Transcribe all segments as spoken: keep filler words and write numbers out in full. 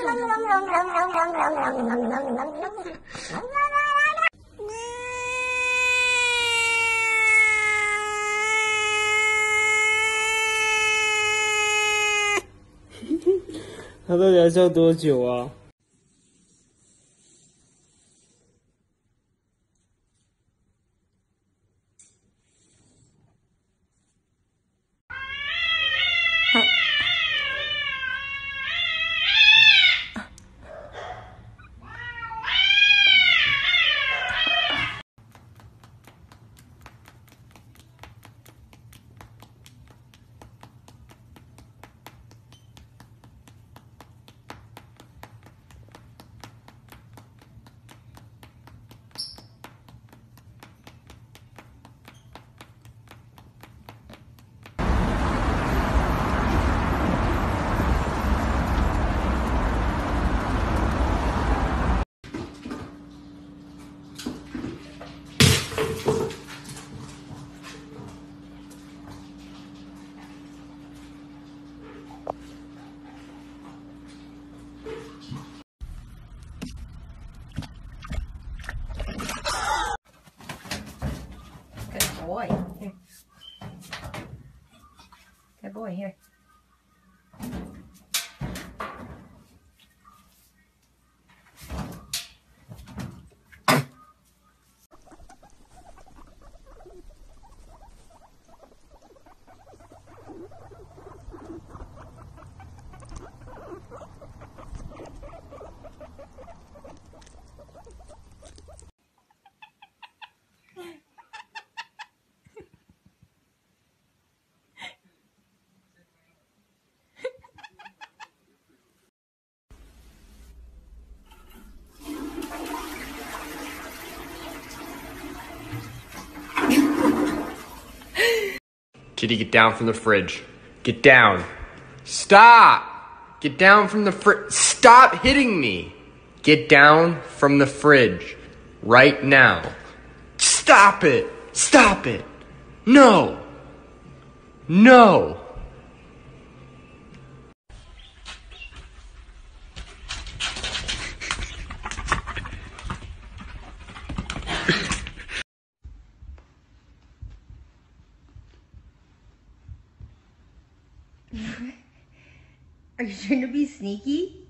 他到底要笑多久啊？ Good boy. Here. Good boy, here. Kitty, get down from the fridge. Get down. Stop! Get down from the fridge. Stop hitting me! Get down from the fridge. Right now. Stop it! Stop it! No! No! Are you trying to be sneaky?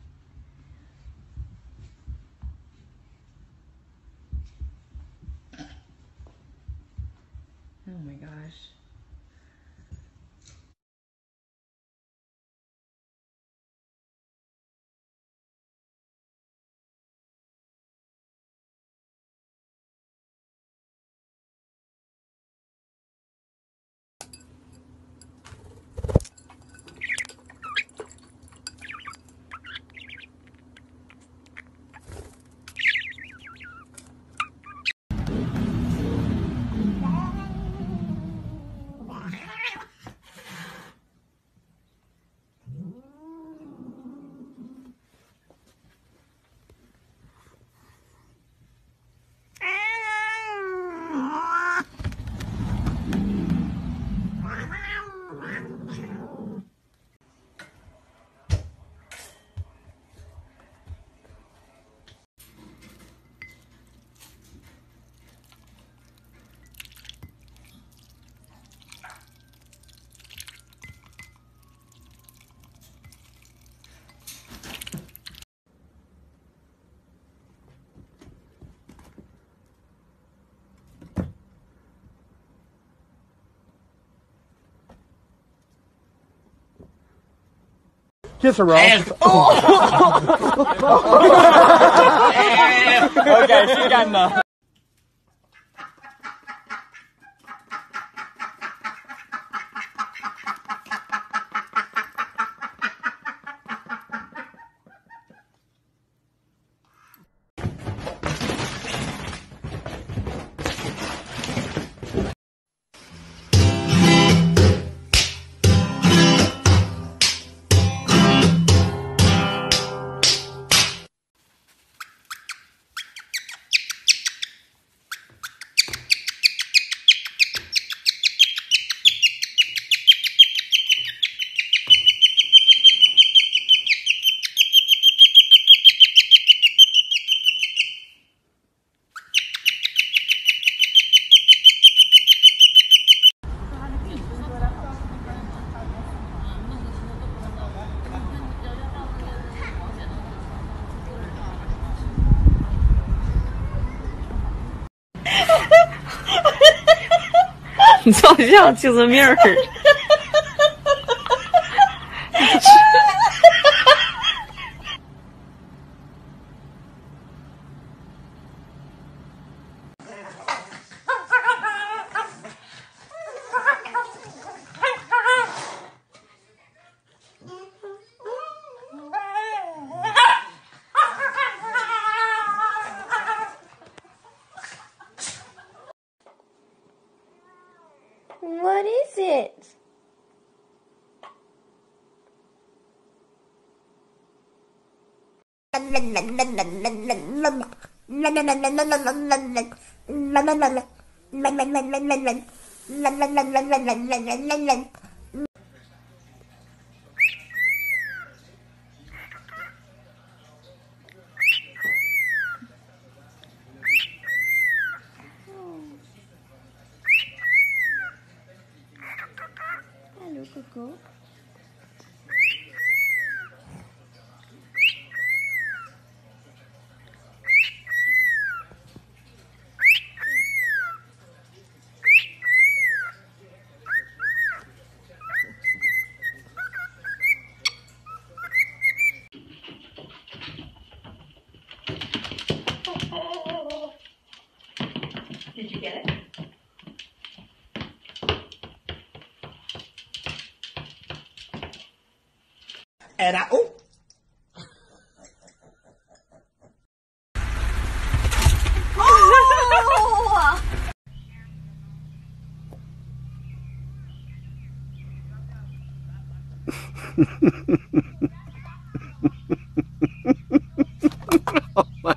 Oh my gosh. Kiss her, Ross. Okay, she got enough. 你照相精神病儿。 What is it? Hello, Coco. Did you get it? And I, oh. Oh! Oh my.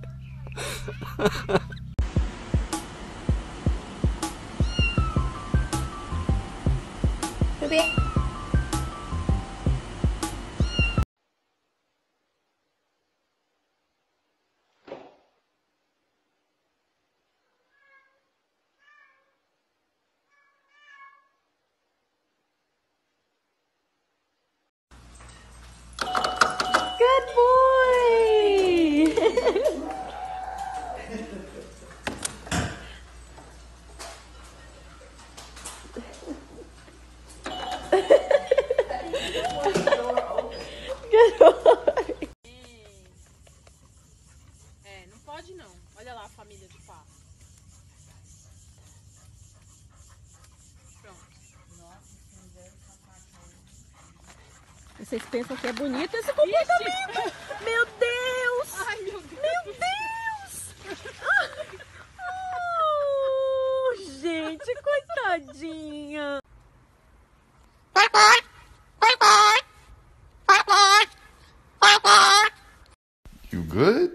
Ruby. Good boy! Good boy! É, não pode não. Olha lá a família de pato. Pronto. Vocês pensam que é bonito esse comportamento? Meu Deus! Ai, meu Deus! Meu Deus! Oh, gente, coitadinha! You good?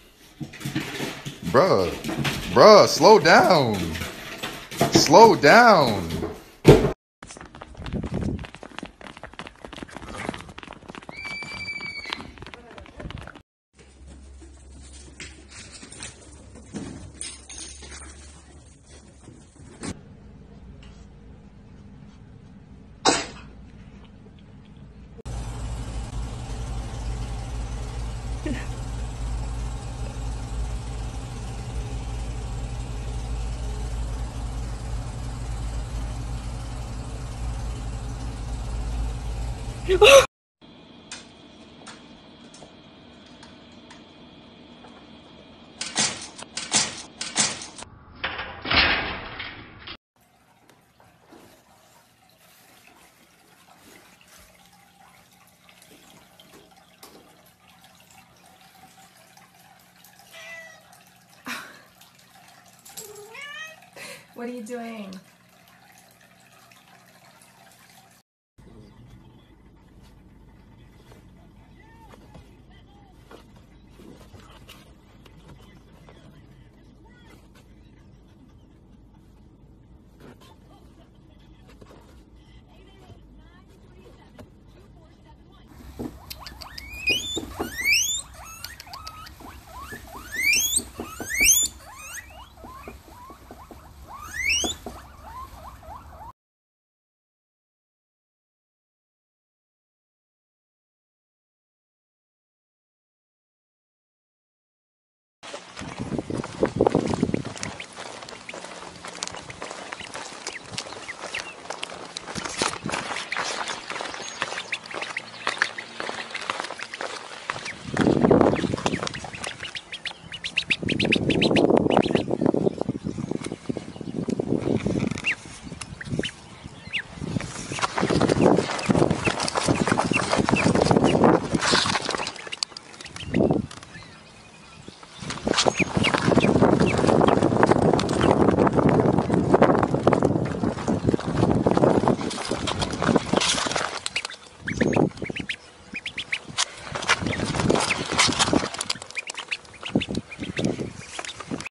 Bruh. Bruh, slow down. Slow down. What are you doing?